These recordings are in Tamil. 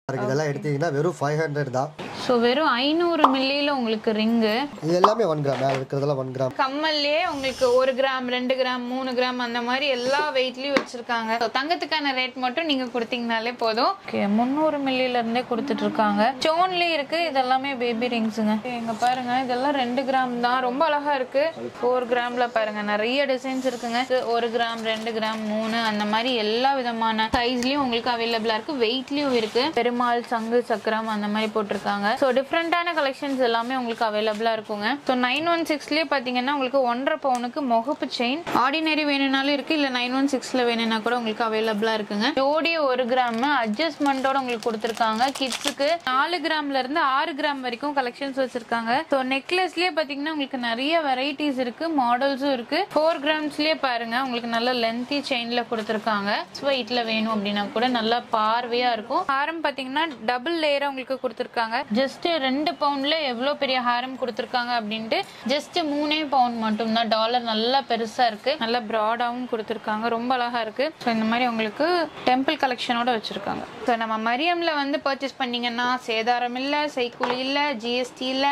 இதெல்லாம் எடுத்தீங்கன்னா வெறும் 500 தான். சோ வெறும் 500 மில்லில உங்களுக்கு ரிங். இது எல்லாமே 1 கிராம். மேல இருக்குறதெல்லாம் 1 கிராம். கம்மல்லே உங்களுக்கு 1 கிராம் 2 கிராம் 3 கிராம் அந்த மாதிரி எல்லா வெயிட்லயும் வச்சிருக்காங்க. சோ தங்கத்துக்கான ரேட் மட்டும் நீங்க கொடுத்தீங்கனாலே போதும். ஓகே 300 மில்லில இருந்தே கொடுத்துட்டு இருக்காங்க. ஸ்டோன்லயே இருக்கு. இதெல்லாம் பேபி ரிங்ஸ்ங்க. இங்க பாருங்க இதெல்லாம் 2 கிராம் தான். ரொம்ப அழகா இருக்கு. 4 கிராம்ல பாருங்க நிறைய டிசைன்ஸ் இருக்குங்க. 1 கிராம் 2 கிராம் 3 அந்த மாதிரி எல்லா விதமான சைஸ்லயும் உங்களுக்கு அவைலபிளா இருக்கு. வெயிட்லயும் இருக்கு. பெருமாள் சங்கு சக்கரம் அந்த மாதிரி போட்டிருக்காங்க. சோ டிஃபரெண்டான கலெக்ஷன்ஸ் எல்லாமே உங்களுக்கு அவைலபிளா இருக்குங்க. சோ 916லயே பாத்தீங்கன்னா உங்களுக்கு 1.5 பவுனுக்கு முகப்பு செயின் ஆர்டினரி வேணும்னாலும் இருக்கு, இல்ல 916ல வேணும்னா கூட உங்களுக்கு அவைலபிளா இருக்குங்க. ஜோடியே 1 கிராம் அட்ஜஸ்ட்மெண்டோட உங்களுக்கு கொடுத்திருக்காங்க. கிட்ஸுக்கு 4 கிராம்ல இருந்து 6 கிராம் வரைக்கும் கலெக்ஷன்ஸ் வச்சிருக்காங்க. சோ நெக்லஸ்லயே பாத்தீங்கன்னா உங்களுக்கு நிறைய வெரைட்டிஸ் இருக்கு, மாடல்ஸும் இருக்கு. 4 கிராம்ஸ்லயே பாருங்க உங்களுக்கு நல்ல லென்த்தி செயின்ல கொடுத்திருக்காங்க. வெயிட்ல வேணும் அப்படின்னா கூட நல்லா பார்வையா இருக்கும். ஹாரம் பாத்தீங்கன்னா டபுள் லேயரா உங்களுக்கு கொடுத்திருக்காங்க. ஜஸ்ட் 2 பவுண்ட்ல எவ்வளவு பெரிய ஹாரம் கொடுத்திருக்காங்க அப்படின்ட்டு ஜஸ்ட் 3 பவுண்ட் மட்டும் தான். டாலர் நல்லா பெருசா இருக்கு, நல்லா பிராடாவும் கொடுத்திருக்காங்க. ரொம்ப அழகா இருக்கு. ஸோ இந்த மாதிரி உங்களுக்கு டெம்பிள் கலெக்ஷனோட வச்சிருக்காங்க. ஸோ நம்ம மரியம்ல வந்து பர்ச்சேஸ் பண்ணீங்கன்னா சேதாரம் இல்ல, செய்கூலி இல்ல, ஜிஎஸ்டி இல்ல.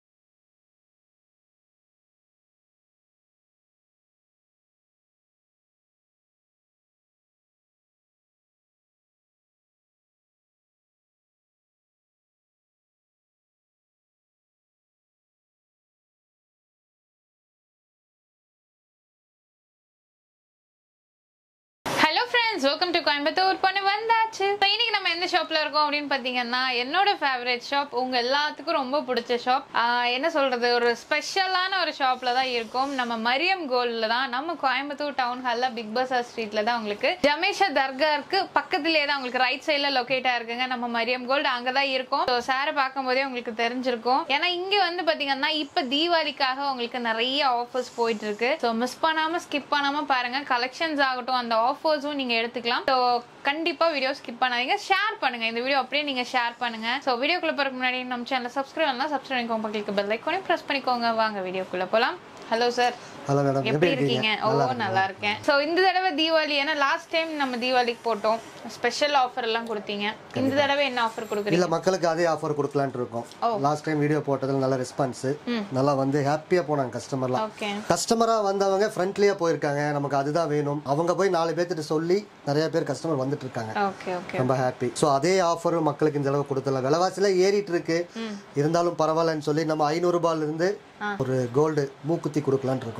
Hello friends, welcome to Coimbatore பொண்ணு வந்தாச்சு. இன்னைக்கு நம்ம எந்த ஷாப்ல இருக்கோம் அப்படின்னு பாத்தீங்கன்னா என்னோட ஃபேவரட் ஷாப், உங்க எல்லாத்துக்கும் ரொம்ப பிடிச்ச ஷாப். என்ன சொல்றது, ஒரு ஸ்பெஷலான ஒரு ஷாப்ல தான் இருக்கும். நம்ம மரியம் கோல்ட்ல தான், நம்ம கோயம்புத்தூர் டவுன் ஹால்ல பிக் பஸார் ஸ்ட்ரீட்ல தான் உங்களுக்கு ஜமேஷா தர்கா இருக்கு. பக்கத்திலேயே தான் உங்களுக்கு ரைட் சைட்ல லொகேட் ஆயிருக்குங்க நம்ம மரியம் கோல்ட். அங்கதான் இருக்கும். சாரை பார்க்கும் போதே உங்களுக்கு தெரிஞ்சிருக்கும். ஏன்னா இங்க வந்து பாத்தீங்கன்னா இப்ப தீபாவளிக்காக உங்களுக்கு நிறைய ஆஃபர்ஸ் போயிட்டு இருக்கு. ஸோ மிஸ் பண்ணாம ஸ்கிப் பண்ணாம பாருங்க. கலெக்ஷன்ஸ் ஆகட்டும், அந்த ஆஃபர்ஸும் நீங்க எடுத்துக்கலாம். ஸோ கண்டிப்பா வீடியோ ஸ்கிப் பண்ணாதீங்க, ஷேர் பண்ணுங்க. இந்த வீடியோ அப்படியே நீங்க ஷேர் பண்ணுங்க. சோ வீடியோக்குள்ள போறதுக்கு முன்னாடி நம்ம சேனலை சப்ஸ்கிரைப் பண்ணலாம், சப்ஸ்கிரைப் பண்ணிக்கோங்க, பக்கத்துக்கு பெல் ஐகானை பிரஸ் பண்ணிக்கோங்க. வாங்க வீடியோக்குள்ள போலாம். Hello sir. ஹலோ மேடம், எப்படி இருக்கீங்க? ஓ நல்லா இருக்கேன். சோ இந்த தடவை தீபாவளி, ஏன்னா லாஸ்ட் டைம் நம்ம தீபாவளிக்கு போட்டோம் ஸ்பெஷல் ஆஃபர் எல்லாம் கொடுத்தீங்க. இந்த தடவை என்ன ஆஃபர் கொடுக்குறீங்க? இல்ல மக்களுக்கு அதே ஆஃபர் கொடுக்கலாம்னு இருக்கோம். லாஸ்ட் டைம் வீடியோ போட்டதுல நல்ல ரெஸ்பான்ஸ், நல்லா வந்து ஹாப்பியா போனாங்க கஸ்டமர்லாம். கஸ்டமரா வந்தவங்க ஃப்ரண்ட்லியா போயிருக்காங்க. நமக்கு அதுதான் வேணும். அவங்க போய் 4 பேர்கிட்ட சொல்லி நிறைய பேர் கஸ்டமர் வந்துட்டு இருக்காங்க. ரொம்ப ஹாப்பி. சோ அதே ஆஃபர் மக்களுக்கு இந்த தடவை கொடுத்தலாம். விலைவாசில ஏறிட்டு இருக்கு, இருந்தாலும் பரவாயில்லன்னு சொல்லி நம்ம 500 ரூபாயில இருந்து ஒரு கோல்டு மூக்குத்தி கொடுக்கலாம்னு இருக்கோம்.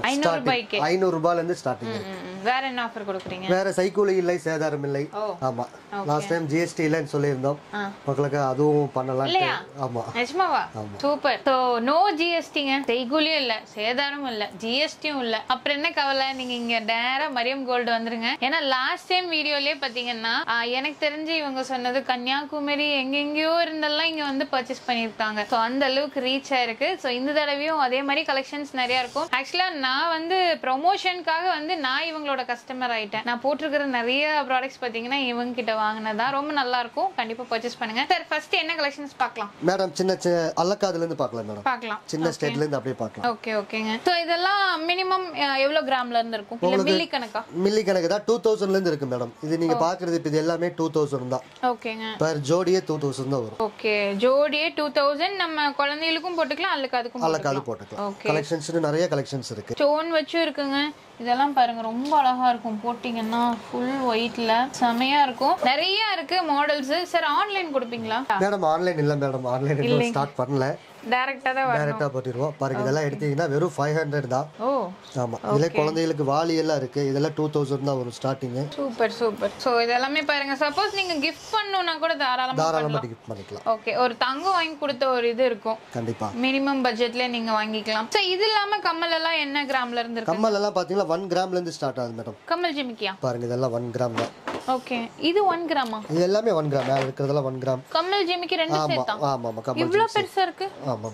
500 ரூபாயில இருந்து ஸ்டார்டிங் இருக்கு. வேற என்ன ஆஃபர் கொடுக்குறீங்க? வேற சைக்கூலி இல்லை, சேதாரம் இல்லை. ஆமா, லாஸ்ட் டைம் ஜிஎஸ்டி இல்லன்னு சொல்லியிருந்தோம். மக்களுக்கு அதுவும் பண்ணலாம். ஆமா நிஜமாவா? சூப்பர். சோ நோ ஜிஎஸ்டிங்க, செய்கூலியும் இல்ல, சேதாரமும் இல்ல, ஜிஎஸ்டியும் இல்ல. அப்புறம் என்ன கவலை? நீங்க இங்க நேரா மரியம் கோல்டு வந்துருங்க. ஏன்னா லாஸ்ட் டைம் வீடியோலயே பாத்தீங்கன்னா எனக்கு தெரிஞ்சு இவங்க சொன்னது கன்னியாகுமரி எங்கெங்கயோ இருந்தெல்லாம் இங்க வந்து பர்ச்சேஸ் பண்ணிருக்காங்க. சோ அந்த அளவுக்கு ரீச் ஆயிருக்கு. சோ இந்த தடவையும் அதே மாதிரி கலெக்ஷன்ஸ் நிறைய இருக்கும். ஆக்சுவலா நான் வந்து ப்ரொமோஷனுக்காக வந்து நான் இவங்களோட கஸ்டமர் ஆயிட்டேன். நான் போட்டிருக்கிற நிறைய ப்ராடக்ட்ஸ் பாத்தீங்கன்னா இவங்க கிட்ட வாங்கினதா. ரொம்ப நல்லா இருக்கும், கண்டிப்பா பர்ச்சேஸ் பண்ணுங்க. சார் ஃபர்ஸ்ட் என்ன கலெக்ஷன்ஸ் பார்க்கலாம் மேடம்? சின்ன அல்லக்காதுல இருந்து பார்க்கலாம் மேடம். பார்க்கலாம், சின்ன ஸ்டேட்ல இருந்து அப்படியே பார்க்கலாம். ஓகே ஓகேங்க. சோ இதெல்லாம் மினிமம் எவ்வளவு கிராம்ல இருந்து இருக்கும்? இல்ல மில்லி கணக்கா? மில்லி கணக்கு தான். 2000ல இருந்து இருக்கு மேடம். இது நீங்க பாக்குறது இது எல்லாமே 2000 தான். ஓகேங்க. பர் ஜோடியே 2000 தான் வரும். ஓகே, ஜோடியே 2000. நம்ம குழந்தைகளுக்கும் போட்டுக்கலாம், அல்லக்காதுக்கும் போட்டுக்கலாம். கலெக்ஷன்ஸ் நிறைய கலெக்ஷன்ஸ் இருக்கு. ஸ்டோன் வச்சு இருக்குங்க. இதெல்லாம் பாருங்க ரொம்ப அழகா இருக்கும். போட்டீங்கன்னா ஃபுல் ஒயிட்ல செமையா இருக்கும். நிறைய இருக்கு மாடல்ஸ். சார் ஆன்லைன் கொடுப்பீங்களா? மேடம் ஆன்லைன் இல்ல மேடம், ஆன்லைன் இன்னும் ஸ்டார்ட் பண்ணல. டைரக்டா போட்டுருவோம். பாருங்க இதெல்லாம் எடுத்தீங்கன்னா வெறும் 500 தான். ஓ ஆமா, இதுல குழந்தைகளுக்கு வாளி எல்லாம் இருக்கு. இதெல்லாம் 2000 தான் வரும் ஸ்டார்டிங். Super super. சோ இதெல்லாம் பாருங்க, சப்போஸ் நீங்க கிஃப்ட் பண்ணனும்னா கூட தாராளமா கிஃப்ட் பண்ணிக்கலாம். ஓகே, ஒரு தங்கம் வாங்கி கொடுத்த ஒரு இது இருக்கும். கண்டிப்பா மினிமம் பட்ஜெட்ல நீங்க வாங்கிக்கலாம். சோ இது இல்லாம கம்மல் எல்லாம் என்ன கிராம்ல இருந்து இருக்கு? கம்மல் எல்லாம் பாத்தீங்கன்னா 1 கிராம்ல இருந்து ஸ்டார்ட் ஆகுது மேடம். கம்மல் ஜிமிக்கியா? பாருங்க இதெல்லாம் 1 கிராம் தான். ஓகே, இது 1 கிராமா? இது எல்லாமே 1 கிராம். மேல இருக்குறதெல்லாம் 1 கிராம். கம்மல் ஜிமிக்கி ரெண்டு சேர்த்தா? ஆமா ஆமா, கம்மல் இவ்ளோ பெருசா இருக்கு. ஆமா மேடம்.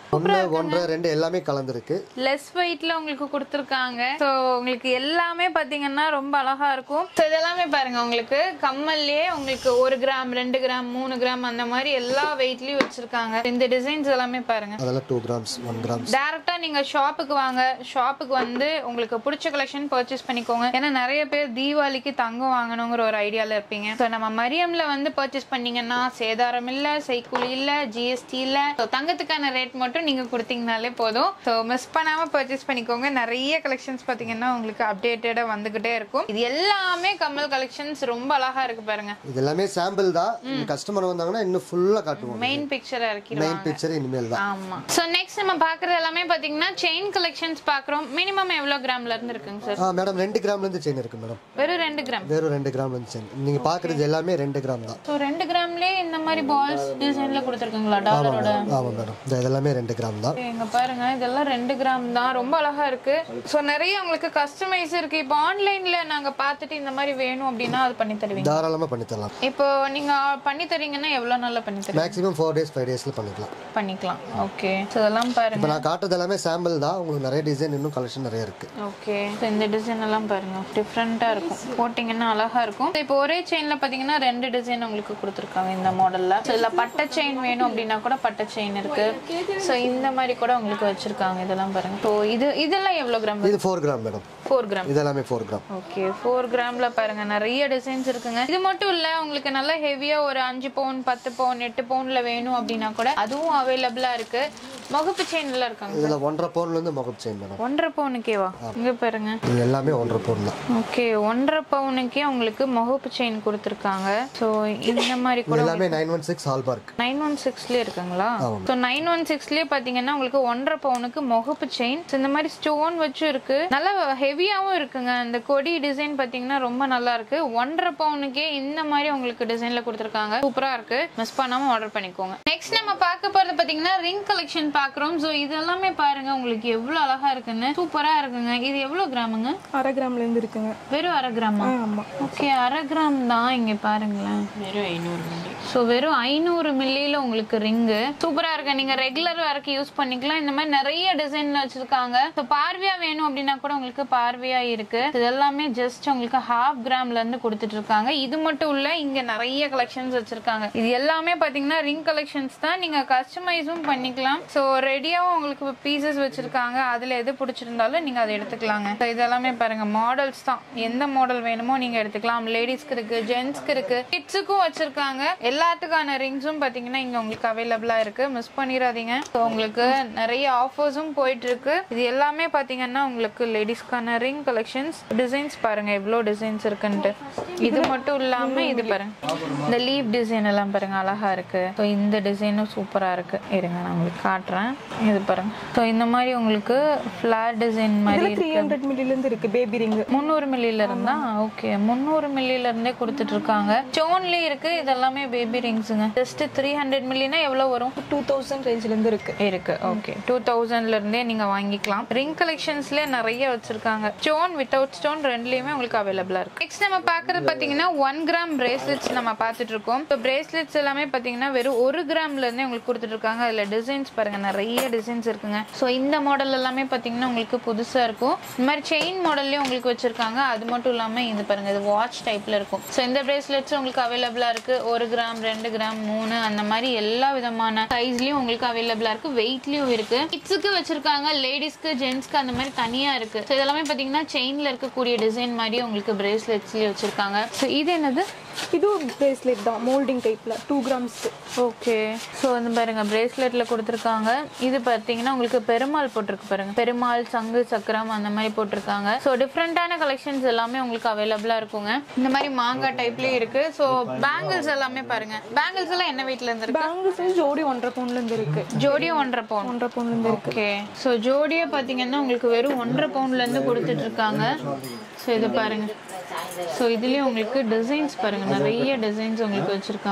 1 1 2 எல்லாமே கலந்துருக்கு. லெஸ் வெயிட்ல உங்களுக்கு கொடுத்திருக்காங்க. சோ உங்களுக்கு எல்லாமே பாத்தீங்கன்னா ரொம்ப அழகா இருக்கும். சோ இதெல்லாமே பாருங்க உங்களுக்கு கம்மல்லே உங்களுக்கு 1 கிராம் 2 கிராம் 3 கிராம் அந்த மாதிரி எல்லா வெயிட்லயும் வச்சிருக்காங்க. இந்த டிசைன்ஸ் எல்லாமே பாருங்க. அதெல்லாம் 2 கிராம்ஸ் 1 கிராம். டைரக்டா நீங்க ஷாப்புக்கு வாங்க. ஷாப்புக்கு வந்து உங்களுக்கு பிடிச்ச கலெக்ஷன் பர்ச்சேஸ் பண்ணிக்கோங்க. ஏன்னா நிறைய பேர் தீபாவளிக்கு தங்கம் வாங்கணுங்கிற ஒரு ஐடியால இருப்பீங்க. சோ நம்ம மரியம்ல வந்து பர்ச்சேஸ் பண்ணீங்கன்னா சேதாரம் இல்ல, செய்கூலி இல்ல, ஜிஎஸ்டி இல்ல. தங்கத்துக்கான ரேட் மட்டும் நீங்க கொடுத்தீங்கனாலே போதும். சோ மிஸ் பண்ணாம பர்ச்சேஸ் பண்ணிக்கோங்க. நிறைய கலெக்ஷன்ஸ் பாத்தீங்கன்னா உங்களுக்கு அப்டேட்டடா வந்துகிட்டே இருக்கும். இது எல்லாமே கம்மல் கலெக்ஷன்ஸ் ரொம்ப அழகா இருக்கு பாருங்க. இது எல்லாமே சாம்பிள் தான். கஸ்டமர் வந்தாங்கன்னா இன்னும் ஃபுல்லா காட்டுவோம். மெயின் பிக்சரா இருக்கு. மெயின் பிக்சர் இனிமேல் தான். ஆமா. சோ நெக்ஸ்ட் நம்ம பார்க்கிறது எல்லாமே பாத்தீங்கன்னா செயின் கலெக்ஷன்ஸ் பார்க்கறோம். மினிமம் எவ்வளவு கிராம்ல இருந்து இருக்குங்க சார்? மேடம் 2 கிராம்ல இருந்து செயின் இருக்கு மேடம். வெறும் 2 கிராம். வெறும் 2 கிராம்ல இருந்து செயின். நீங்க பார்க்கிறது எல்லாமே 2 கிராம் தான். சோ 2 கிராம்லயே இந்த மாதிரி பால்ஸ் டிசைன்ல கொடுத்திருக்காங்களா டாலரோட? ஆமா மேடம். இதெல்லாம் 2 கிராம் தான். இங்க பாருங்க இதெல்லாம் 2 கிராம் தான். ரொம்ப அழகா இருக்கு. சோ நிறைய உங்களுக்கு கஸ்டமைஸ் இருக்கு. இப்போ ஆன்லைன்ல நாங்க பார்த்துட்டு இந்த மாதிரி வேணும் அப்படினா அது பண்ணி தருவீங்க? தாராளமா பண்ணி தரலாம். இப்போ நீங்க பண்ணி தரீங்கன்னா எவ்வளவு நாள்ல பண்ணி தருவீங்க? மேக்ஸिमम 4 டேஸ் 5 டேஸ்ல பண்ணிக்கலாம். ஓகே. சோ இதெல்லாம் பாருங்க. இப்போ நான் காட்டுறது எல்லாமே சாம்பிள் தான். உங்களுக்கு நிறைய டிசைன் இன்னும் கலெக்ஷன் நிறைய இருக்கு. ஓகே. சோ இந்த டிசைன் எல்லாம் பாருங்க டிஃபரண்டா இருக்கும். போட்டிங்கன்னா அழகா இருக்கும். இப்போ ஒரே செயின்ல பாத்தீங்கன்னா 2 டிசைன் உங்களுக்கு கொடுத்திருக்காங்க இந்த மாடல்ல. சோ இல்ல பட்டை செயின் வேணும் அப்படினா கூட பட்டை செயின் இருக்கு. சோ இந்த மாதிரி கூட உங்களுக்கு வச்சிருக்காங்க. இதெல்லாம் பாருங்க. சோ இதெல்லாம் எவ்வளவு கிராம்? இது 4 கிராம் மேடம். 4 கிராம். இதெல்லாம் 4 கிராம். ஓகே. 4 கிராம்ல பாருங்க நிறைய டிசைன்ஸ் இருக்குங்க. இது மட்டும் இல்ல உங்களுக்கு நல்ல ஹெவியா ஒரு 5 பவுன் 10 பவுன் 8 பவுன்ல வேணும் அப்படினா கூட அதுவும் அவேலபிளா இருக்கு. முகப்பு செயின்ல இருக்காங்க. இதுல 1.5 பவுன்ல இருந்து முகப்பு செயின் மேடம். 1.5 பவுனுக்கேவா? இங்க பாருங்க. இது எல்லாமே 1.5 பவுன் தான். ஓகே. 1.5 பவுனுக்கே உங்களுக்கு முகப்பு செயின் கொடுத்திருக்காங்க. சோ இந்த மாதிரி கூட எல்லாமே 916 ஹால்மார்க். 916ல இருக்குங்களா? சோ 916ல பாத்தீங்கன்னா உங்களுக்கு 1.5 பவுனுக்கு முகப்பு செயின். இந்த மாதிரி ஸ்டோன் வச்சு இருக்கு. நல்ல ஹெவியாவும் இருக்குங்க. இந்த கொடி டிசைன் பாத்தீங்கன்னா ரொம்ப நல்லா இருக்கு. 1.5 பவுனுக்கே இந்த மாதிரி உங்களுக்கு டிசைன்ல கொடுத்திருக்காங்க. சூப்பரா இருக்கு. மிஸ் பண்ணாம ஆர்டர் பண்ணிக்கோங்க. நெக்ஸ்ட் நம்ம பார்க்க போறது பாத்தீங்கன்னா ரிங் கலெக்ஷன் பாக்குறோம். சோ இதெல்லாமே பாருங்க உங்களுக்கு எவ்வளவு அழகா இருக்குன்னு. சூப்பரா இருக்குங்க. இது எவ்வளவு கிராமுங்க? 1/2 கிராம்ல இருந்து இருக்குங்க. வெறும் 1/2 கிராமா? ஆமா. ஓகே. 1/2 கிராம் தான். இங்க பாருங்களேன். வெறும் 500 மில்லி. சோ வெறும் 500 மில்லில உங்களுக்கு ரிங் சூப்பரா இருக்கு. நீங்க ரெகுலர் வரைக்கும் யூஸ் பண்ணிக்கலாம். இந்த மாதிரி நிறைய டிசைன்ல வச்சிருக்காங்க. சோ பார்வையா வேணும் அப்படினா கூட உங்களுக்கு பார்வையா இருக்கு. இதெல்லாமே ஜஸ்ட் உங்களுக்கு 1/2 கிராம்ல இருந்து கொடுத்துட்டு இருக்காங்க. இது மட்டும் இல்ல இங்க நிறைய கலெக்ஷன்ஸ் வச்சிருக்காங்க. இது எல்லாமே பாத்தீங்கன்னா ரிங் கலெக்ஷன்ஸ் தான். நீங்க கஸ்டமைஸும் பண்ணிக்கலாம். சோ ரெடியாவும் உங்களுக்கு பீசஸ் வச்சிருக்காங்க. அதுல எது பிடிச்சிருந்தாலும் நீங்க அதை எடுத்துக்கலாங்க. இதெல்லாமே பாருங்க மாடல்ஸ் தான். எந்த மாடல் வேணுமோ நீங்க எடுத்துக்கலாம். லேடிஸ்க்கு இருக்கு, ஜென்ட்ஸ்க்கு இருக்கு, கிட்ஸுக்கும் வச்சிருக்காங்க. எல்லாத்துக்கான ரிங்ஸும் பாத்தீங்கன்னா இங்க உங்களுக்கு அவைலபிளா இருக்கு. மிஸ் பண்ணிடாதீங்க. உங்களுக்கு நிறைய ஆஃபர்ஸும் போயிட்டு இருக்கு. இது எல்லாமே பாத்தீங்கன்னா உங்களுக்கு லேடிஸ்க்கான ரிங் கலெக்ஷன்ஸ். டிசைன்ஸ் பாருங்க எவ்வளவு டிசைன்ஸ் இருக்குன்ட்டு. இது மட்டும் இல்லாம இது பாருங்க இந்த லீவ் டிசைன் எல்லாம் பாருங்க அழகா இருக்கு. ஸோ இந்த டிசைனும் சூப்பரா இருக்கு. இருங்க நான் உங்களுக்கு காட்டுறேன். இது பாருங்க. ஸோ இந்த மாதிரி உங்களுக்கு ஃபிளார் டிசைன் மாதிரி 300 மில்லில இருந்து இருக்கு. பேபி ரிங் 300 மில்லில இருந்தா ஓகே. 300 மில்லில இருந்தே கொடுத்துட்டு இருக்காங்க. ஸ்டோன்லயே இருக்கு. இதெல்லாமே பேபி ரிங்ஸ்ங்க. ஜஸ்ட் 300 மில்லினா எவ்வளவு வரும்? 2000 ரேஞ்ச்ல இருந்து இருக்கு. ஓகே. 2000ல இருந்தே நீங்க வாங்கிக்கலாம். ரிங் கலெக்ஷன்ஸ்ல நிறைய வச்சிருக்காங்க. ஸ்டோன் வித்அவுட் ஸ்டோன் ரெண்டுலயுமே உங்களுக்கு அவைலபிளா இருக்கு. நெக்ஸ்ட் நம்ம பாக்குறது பாத்தீங்கன்னா 1 கிராம் பிரேஸ்லெட்ஸ் நம்ம பாத்துட்டு இருக்கோம். இப்போ பிரேஸ்லெட்ஸ் எல்லாமே பாத்தீங்கன்னா வெறும் 1 கிராம்ல இருந்தே உங்களுக்கு கொடுத்துட்டு இருக்காங்க. அதுல டிசைன்ஸ் பாருங்க நிறைய டிசைன்ஸ் இருக்குங்க. சோ இந்த மாடல் எல்லாமே பாத்தீங்கன்னா உங்களுக்கு புதுசா இருக்கும். இந்த மாதிரி செயின் மாடல்லயே உங்களுக்கு வச்சிருக்காங்க. அது மட்டும் இல்லாம இது பாருங்க இது வாட்ச் டைப்ல இருக்கும். சோ இந்த பிரேஸ்லெட்ஸ் உங்களுக்கு அவைலபிளா இருக்கு. 1 கிராம் 2 கிராம் 3 அந்த மாதிரி எல்லா விதமான சைஸ்லயும் உங்களுக்கு அவைலபிளா இருக்கு. வெயிட்லயும் இருக்கு. கிட்ஸுக்கு வச்சிருக்காங்க. லேடிஸ்க்கு ஜென்ட்ஸ்க்கு அந்த மாதிரி தனியா இருக்கு. சோ இதெல்லாமே பாத்தீங்கன்னா செயின்ல இருக்கக்கூடிய டிசைன் மாதிரி உங்களுக்கு பிரேஸ்லெட்ஸ்லயே வச்சிருக்காங்க. சோ இது என்னது? இது பிரேஸ்லெட் தான். மோல்டிங் டைப்ல 2 கிராம்ஸ். ஓகே. சோ இந்த பாருங்க பிரேஸ்லெட்ல கொடுத்திருக்காங்க. இது பாத்தீங்கன்னா உங்களுக்கு பெருமாள் போட்டிருக்கு பாருங்க. பெருமாள் சங்கு சக்கரம் அந்த மாதிரி போட்டிருக்காங்க. சோ டிஃபரெண்டான கலெக்ஷன்ஸ் எல்லாமே உங்களுக்கு அவைலபிளா இருக்குங்க. இந்த மாதிரி மாங்காய் டைப்லயே இருக்கு. சோ பேங்கிள்ஸ் எல்லாமே பாருங்க. பேங்கிள்ஸ் எல்லாம் என்ன வெயிட்ல இருந்து இருக்கு? பேங்கிள்ஸ் ஜோடி 1.5 பவுன்ல இருந்து இருக்கு. ஜோடியே 1.5 பவுன். 1.5 பவுன்ல இருந்து இருக்கு. ஓகே. சோ ஜோடியே பாத்தீங்கன்னா உங்களுக்கு வெறும் 1.5 பவுன்ல இருந்து கொடுத்துட்டு இருக்காங்க. சோ இது பாருங்க. சோ இதுலயே உங்களுக்கு டிசைன்ஸ் பாருங்க நிறைய டிசைன்ஸ் உங்களுக்கு வச்சிருக்காங்க.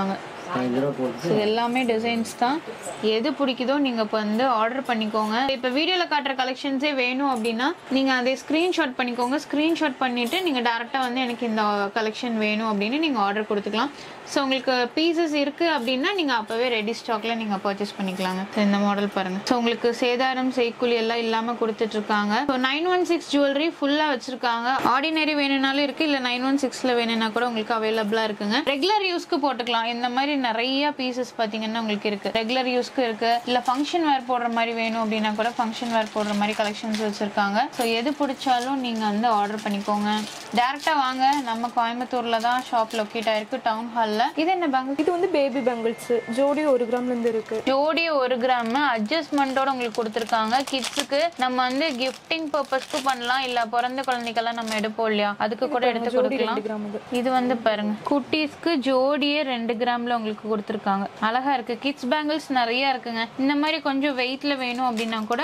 இது எல்லாமே டிசைன்ஸ் தான். எது பிடிக்குதோ நீங்க இப்போ வந்து ஆர்டர் பண்ணிக்கோங்க. இப்போ வீடியோல காட்டுற கலெக்ஷன்ஸே வேணும் அப்படின்னா நீங்க அதை ஸ்கிரீன்ஷாட் பண்ணிக்கோங்க. ஸ்கிரீன்ஷாட் பண்ணிட்டு நீங்க டைரக்டா வந்து எனக்கு இந்த கலெக்ஷன் வேணும் அப்படின்னு நீங்க ஆர்டர் கொடுத்துக்கலாம். ஸோ உங்களுக்கு பீசஸ் இருக்கு அப்படின்னா நீங்க அப்பவே ரெடி ஸ்டாக்ல நீங்க பர்ச்சேஸ் பண்ணிக்கலாங்க. இந்த மாடல் பாருங்க. ஸோ உங்களுக்கு சேதாரம் செய்கூலி எல்லாம் இல்லாம கொடுத்துட்டு இருக்காங்க. 916 ஜுவல்லரி ஃபுல்லா வச்சிருக்காங்க. ஆர்டினரி வேணும்னாலும் இருக்கு, இல்ல 916ல வேணும்னா கூட உங்களுக்கு அவைலபிளா இருக்குங்க. ரெகுலர் யூஸ்க்கு போட்டுக்கலாம். இந்த மாதிரி நிறைய பீசஸ் பாத்தீங்கன்னா உங்களுக்கு இருக்கு. ரெகுலர் யூஸ்க்கு இருக்கு, இல்ல ஃபங்க்ஷன் வேர் போடுற மாதிரி வேணும் அப்படின்னா கூட ஃபங்க்ஷன் வேர் போடுற மாதிரி கலெக்ஷன்ஸ் வச்சிருக்காங்க. ஸோ எது பிடிச்சாலும் நீங்க வந்து ஆர்டர் பண்ணிக்கோங்க. டைரக்டா வாங்க. நம்ம கோயம்புத்தூர்ல தான் ஷாப் லொக்கேட் ஆயிருக்கு, டவுன் ஹால்ல. இது என்ன பேங்கிள்? இது வந்து பேபி பேங்கிள்ஸ். ஜோடி 1 கிராம்ல இருந்து இருக்கு. ஜோடி 1 கிராம் அட்ஜஸ்ட்மெண்டோட உங்களுக்கு கொடுத்துருக்காங்க. கிட்ஸுக்கு நம்ம வந்து கிஃப்டிங் பர்பஸ்க்கு பண்ணலாம், இல்ல பிறந்த குழந்தைக்கெல்லாம் நம்ம எடுப்போம் இல்லையா, அதுக்கு கூட எடுத்து கொடுக்கலாம். இது வந்து பாருங்க, குட்டீஸ்க்கு ஜோடியே 2 கிராம்ல உங்களுக்கு கொடுத்துருக்காங்க. அழகா இருக்கு. கிட்ஸ் பேங்கிள்ஸ் நிறைய இருக்குங்க. இந்த மாதிரி கொஞ்சம் வெயிட்ல வேணும் அப்படின்னா கூட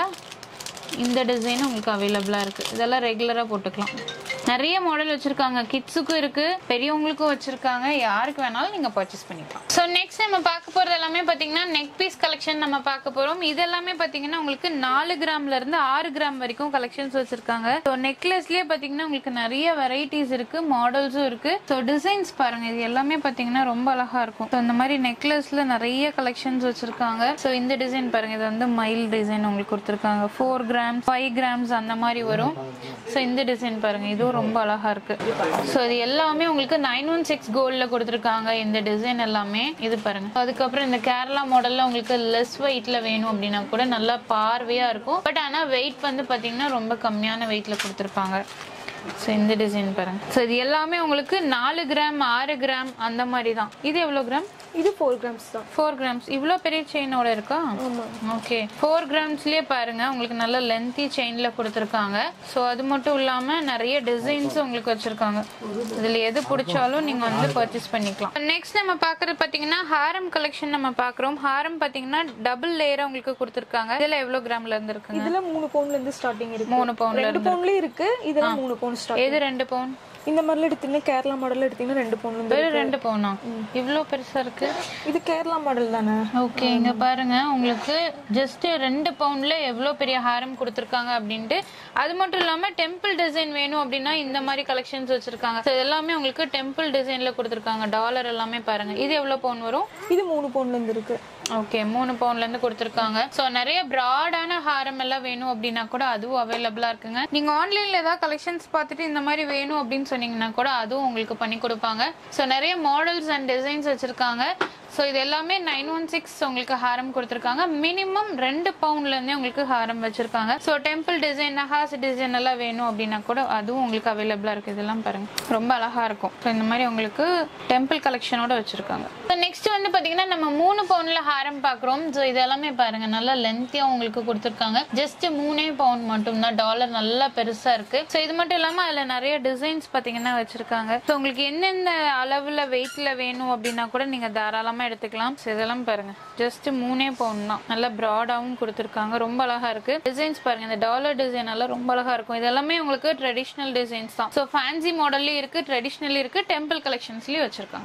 இந்த டிசைன் உங்களுக்கு அவைலபிளா இருக்கு. இதெல்லாம் ரெகுலரா போட்டுக்கலாம். நிறைய மாடல் வச்சிருக்காங்க. கிட்ஸுக்கும் இருக்கு, பெரியவங்களுக்கும் வச்சிருக்காங்க. யாருக்கு வேணாலும் நீங்க பர்ச்சேஸ் பண்ணிக்கலாம். ஸோ நெக்ஸ்ட் நம்ம பார்க்க போறது எல்லாமே பாத்தீங்கன்னா நெக் பீஸ் கலெக்ஷன் நம்ம பார்க்க போறோம். இது எல்லாமே பாத்தீங்கன்னா உங்களுக்கு 4 கிராம்ல இருந்து 6 கிராம் வரைக்கும் கலெக்ஷன்ஸ் வச்சிருக்காங்க. ஸோ நெக்லஸ்லயே பாத்தீங்கன்னா உங்களுக்கு நிறைய வெரைட்டிஸ் இருக்கு, மாடல்ஸும் இருக்கு. ஸோ டிசைன்ஸ் பாருங்க, இது எல்லாமே பாத்தீங்கன்னா ரொம்ப அழகா இருக்கும். ஸோ இந்த மாதிரி நெக்லஸ்ல நிறைய கலெக்ஷன்ஸ் வச்சிருக்காங்க. ஸோ இந்த டிசைன் பாருங்க, இது வந்து மைல் டிசைன் உங்களுக்கு கொடுத்துருக்காங்க. 4 கிராம் 5 கிராம்ஸ் அந்த மாதிரி வரும். ஸோ இந்த டிசைன் பாருங்க, இதுவும் ரொம்ப அழகா இருக்கு. ஸோ இது எல்லாமே உங்களுக்கு 916 கோல்ட்ல கொடுத்துருக்காங்க. இந்த டிசைன் எல்லாமே இது பாருங்க. அதுக்கப்புறம் இந்த கேரளா மாடல்ல உங்களுக்கு லெஸ் வெயிட்ல வேணும் அப்படின்னா கூட நல்லா பார்வையா இருக்கும். பட் ஆனா வெயிட் வந்து பாத்தீங்கன்னா ரொம்ப கம்மியான வெயிட்ல கொடுத்துருப்பாங்க. ஸோ இந்த டிசைன் பாருங்க. ஸோ இது எல்லாமே உங்களுக்கு 4 கிராம் 6 கிராம் அந்த மாதிரி தான். இது எவ்வளவு கிராம்? இது 4 கிராம்ஸ் தான். 4 கிராம்ஸ். இவ்வளோ பெரிய செயினோட இருக்கா? ஓகே. 4 கிராம்ஸ்லயே பாருங்க உங்களுக்கு நல்ல லென்த்தி செயின்ல கொடுத்துருக்காங்க. ஸோ அது மட்டும் இல்லாம நிறைய டிசைன்ஸ் உங்களுக்கு வச்சிருக்காங்க. இதுல எது பிடிச்சாலும் நீங்க வந்து பர்ச்சேஸ் பண்ணிக்கலாம். நெக்ஸ்ட் நம்ம பாக்குறது பாத்தீங்கன்னா ஹாரம் கலெக்ஷன் நம்ம பாக்குறோம். ஹாரம் பாத்தீங்கன்னா டபுள் லேயரா உங்களுக்கு கொடுத்துருக்காங்க. இதுல எவ்வளவு கிராம்ல இருந்து இருக்கு? இதுல 3 பவுன்ல இருந்து ஸ்டார்டிங் இருக்கு. 3 பவுன்ல 2 பவுன்லயே இருக்கு. இதெல்லாம் 3 பவுன் ஸ்டார்ட். எது 2 பவுன்? இந்த மாதிரில எடுத்தீங்கன்னா கேரளா மாடல்ல எடுத்தீங்கன்னா 2 பவுன்ல இருந்து. 2 பவுனா? இவ்ளோ பெருசா இருக்கு. இது கேரளா மாடல் தானே? ஓகே. இங்க பாருங்க, உங்களுக்கு ஜஸ்ட் 2 பவுண்ட்ல எவ்வளவு பெரிய ஹாரம் கொடுத்துருக்காங்க அப்படின்ட்டு. அது மட்டும் இல்லாம டெம்பிள் டிசைன் வேணும் அப்படின்னா இந்த மாதிரி கலெக்ஷன்ஸ் வச்சிருக்காங்க. எல்லாமே உங்களுக்கு டெம்பிள் டிசைன்ல கொடுத்துருக்காங்க. டாலர் எல்லாமே பாருங்க. இது எவ்வளவு பவுன் வரும்? இது 3 பவுன்ல இருந்து இருக்கு. ஓகே, 3 பவுண்ட்ல இருந்து கொடுத்துருக்காங்க. ஸோ நிறைய பிராடான ஹாரம் எல்லாம் வேணும் அப்படின்னா கூட அதுவும் அவைலபிளா இருக்குங்க. நீங்க ஆன்லைன்ல ஏதாவது கலெக்ஷன்ஸ் பார்த்துட்டு இந்த மாதிரி வேணும் அப்படின்னு சொன்னீங்கன்னா கூட அதுவும் உங்களுக்கு பண்ணி கொடுப்பாங்க. ஸோ நிறைய மாடல்ஸ் அண்ட் டிசைன்ஸ் வச்சிருக்காங்க. ஸோ இது எல்லாமே 916 உங்களுக்கு ஹாரம் கொடுத்துருக்காங்க. மினிமம் 2 பவுண்ட்ல இருந்தே உங்களுக்கு ஹாரம் வச்சிருக்காங்க. ஸோ டெம்பிள் டிசைன் நகாஸ் டிசைன் எல்லாம் வேணும் அப்படின்னா கூட அதுவும் உங்களுக்கு அவைலபிளா இருக்கு. இதெல்லாம் பாருங்க, ரொம்ப அழகா இருக்கும். ஸோ இந்த மாதிரி உங்களுக்கு டெம்பிள் கலெக்ஷனோட வச்சிருக்காங்க. ஸோ நெக்ஸ்ட் வந்து பாத்தீங்கன்னா நம்ம 3 பவுண்ட்ல ஹாரம் பாக்குறோம். ஸோ இது எல்லாமே பாருங்க நல்லா லென்த்தியா உங்களுக்கு கொடுத்துருக்காங்க. ஜஸ்ட் 3 பவுண்ட் மட்டும் தான். டாலர் நல்லா பெருசா இருக்கு. ஸோ இது மட்டும் இல்லாம அதுல நிறைய டிசைன்ஸ் பாத்தீங்கன்னா வச்சிருக்காங்க. ஸோ உங்களுக்கு எந்தெந்த அளவுல வெயிட்ல வேணும் அப்படின்னா கூட நீங்க தாராளமா எடுத்துக்கலாம். இதெல்லாம் பாருங்க, ஜஸ்ட் 3 பவுண்ட் தான். நல்லா பிராடாவும் கொடுத்துருக்காங்க. ரொம்ப அழகா இருக்கு. டிசைன்ஸ் பாருங்க, இந்த டாலர் டிசைன் எல்லாம் ரொம்ப அழகா இருக்கும். இதெல்லாமே உங்களுக்கு ட்ரெடிஷனல் டிசைன்ஸ் தான். ஸோ ஃபேன்சி மாடல்லயும் இருக்கு, ட்ரெடிஷனல் இருக்கு, டெம்பிள் கலெக்ஷன்ஸ்லயும் வச்சிருக்காங்க.